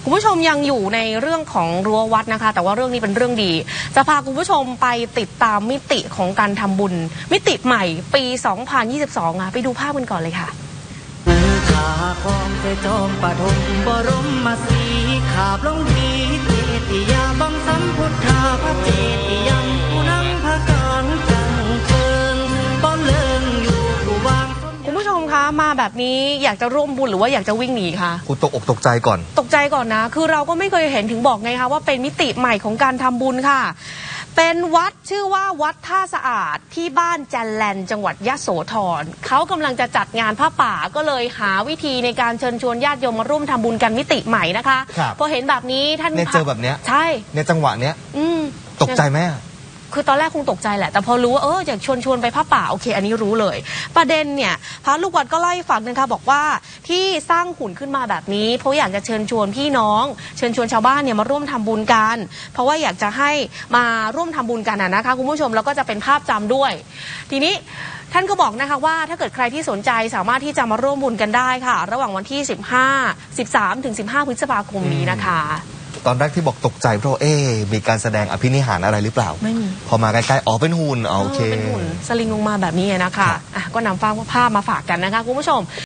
คุณผู้ชมยังอยู่ในเรื่องของรั้ววัดนะคะแต่ว่าเรื่องนี้เป็นเรื่องดีจะพาคุณผู้ชมไปติดตามมิติของการทำบุญมิติใหม่ปี 2022 ไปดูภาพกันก่อนเลยค่ะขาของเจจอมปฐมบรมมาสีขาบลงดีเจติยาบังสัมพุทธาพระเจติยังผู้นำพระกลางจังเพิงป้อนเลิงอยู่ผู้วางคุณผู้ชมคะมาแบบนี้อยากจะร่วมบุญหรือว่าอยากจะวิ่งหนีคะคุณตกอกตกใจก่อนนะคือเราก็ไม่เคยเห็นถึงบอกไงคะว่าเป็นมิติใหม่ของการทำบุญค่ะเป็นวัดชื่อว่าวัดท่าสะอาดที่บ้านจันแลนจังหวัดยโสธรเขากำลังจะจัดงานผ้าป่าก็เลยหาวิธีในการเชิญชวนญาติโยมมาร่วมทำบุญกันมิติใหม่นะคะพอเห็นแบบนี้ท่านเนี่ยเจอแบบเนี้ยใช่ในจังหวะเนี้ยตกใจไหมคือตอนแรกคงตกใจแหละแต่พอรู้ว่าอยากชวนไปผ้าป่าโอเคอันนี้รู้เลยประเด็นเนี่ยพระลูกวัดก็ไล่ฝักนะคะบอกว่าที่สร้างหุ่นขึ้นมาแบบนี้เพราะอยากจะเชิญชวนพี่น้องเชิญชวนชาวบ้านเนี่ยมาร่วมทำบุญกันเพราะว่าอยากจะให้มาร่วมทำบุญกันนะคะคุณผู้ชมแล้วก็จะเป็นภาพจำด้วยทีนี้ท่านก็บอกนะคะว่าถ้าเกิดใครที่สนใจสามารถที่จะมาร่วมบุญกันได้ค่ะระหว่างวันที่13 ถึง 15 พฤษภาคมนี้นะคะตอนแรกที่บอกตกใจเพราะมีการแสดงอภินิหารอะไรหรือเปล่าไม่มีพอมาใกล้ๆเป็นหุ่นโอเคเป็นหุ่นสลิงลงมาแบบนี้นะคะก็นำภาพมาฝากกันนะคะคุณผู้ชม